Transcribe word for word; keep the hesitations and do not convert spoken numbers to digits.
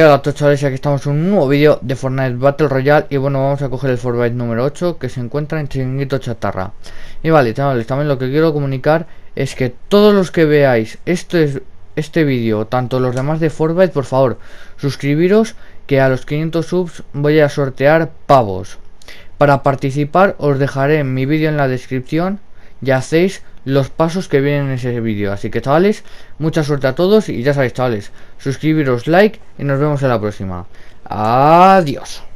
Hola a todos, chavales, aquí estamos en un nuevo vídeo de Fortnite Battle Royale. Y bueno, vamos a coger el Fortnite número ocho, que se encuentra en Chiringuito Chatarra. Y vale, chavales, también lo que quiero comunicar es que todos los que veáis este, este vídeo, tanto los demás de Fortnite, por favor, suscribiros, que a los quinientos subs voy a sortear pavos. Para participar os dejaré mi vídeo en la descripción y hacéis los pasos que vienen en ese vídeo. Así que, chavales, mucha suerte a todos y ya sabéis, chavales, suscribiros, like y nos vemos en la próxima. Adiós.